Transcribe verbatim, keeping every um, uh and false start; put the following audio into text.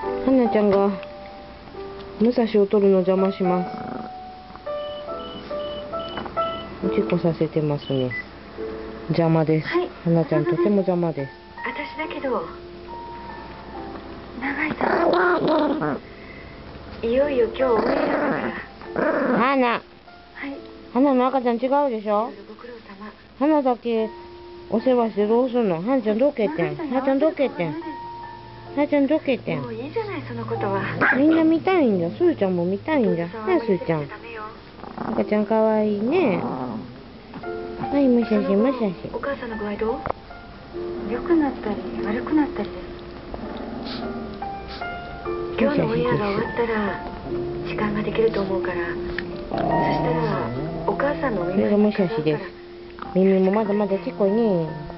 はなちゃんが武蔵を取るの邪魔します。おしっこさせてますね。邪魔です。 はい、 はなちゃんとても邪魔です。 私だけど長井さん、いよいよ今日オンエアだからはな、 はい、 はなの赤ちゃん違うでしょ。 ご苦労様。 はなだけお世話してどうすんの。はなちゃんどけてん。はなちゃんどけてん。はなちゃんどけてん。 もういいじゃない、そのことは。 みんな見たいんだ。すーちゃんも見たいんだ。はい、すーちゃん。赤ちゃんかわいいね。はい、むしゃしむしゃし。 お母さんの具合どう？良くなったり悪くなったりです。今日のオンエアが終わったら時間ができると思うから、そしたらお母さんのお見舞いにこれがむしゃしです。耳もまだまだちっこいね。